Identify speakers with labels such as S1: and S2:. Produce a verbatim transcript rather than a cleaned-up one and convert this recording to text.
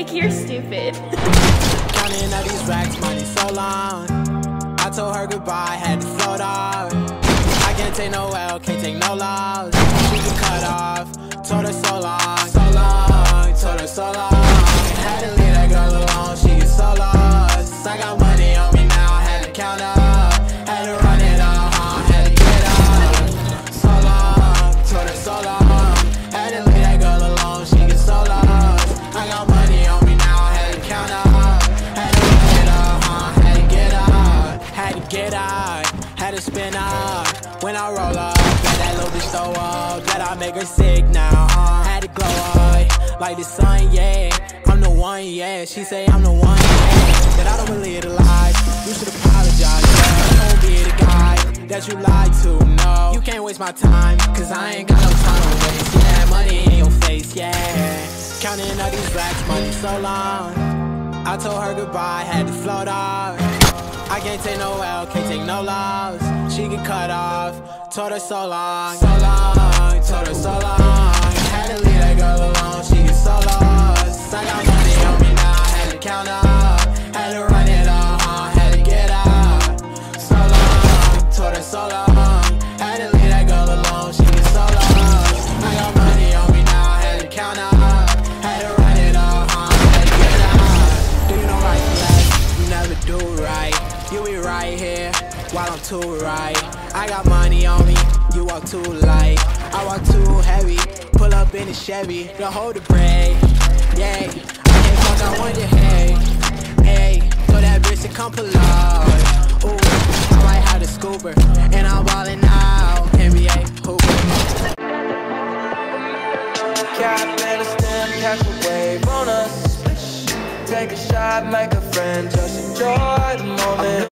S1: Like, you're stupid.
S2: Counting all these racks, money so long. I told her goodbye, had to float off. I can't take no L, can't take no loss. She can cut off, told her so long, so long, told her so long. Had to leave that girl alone, she is so lost. I got money on me now, I had to count up. Had to run it up, huh? Had to get up. So long, told her so long. Had to leave that girl alone, she is so lost. I got money on me now, I had to count up. Had to run it up, huh? Had to get up. Had to get up, had to spin up. When I roll up, bet that little bitch throw up. Bet I make her sick now, huh? Had to glow up, like the sun, yeah. I'm the one, yeah. She say I'm the one, yeah. That I don't believe the lies. You should apologize, yeah. Don't be the guy that you lied to, no. You can't waste my time, cause I ain't got no time to waste. Yeah, money in your face, yeah. Counting all these racks, money so long. I told her goodbye, had to float off. I can't take no L, can't take no loss. She get cut off, told her so long, so long, told her so long. Had to leave that girl alone, she get so lost. I got money on me now, I had to count up. Had to run it up, huh? Had to get up. So long, told her so long. Had to leave that girl alone, she get so lost. I got money on me now, I had to count up. Had to run it up, huh? Had to get up. Do you know right from left? You never do right. You be right here while I'm too right. I got money on me, you walk too light. I walk too heavy, pull up in a Chevy. To hold the brake, yeah. I can't fuck out on your head, hey. So that bitch to come pull up. Ooh, I might have the scooper, and I'm ballin' out, N B A hooper.
S3: Cap and a stem, catch a wave on us. Take a shot, make a friend, just enjoy the moment.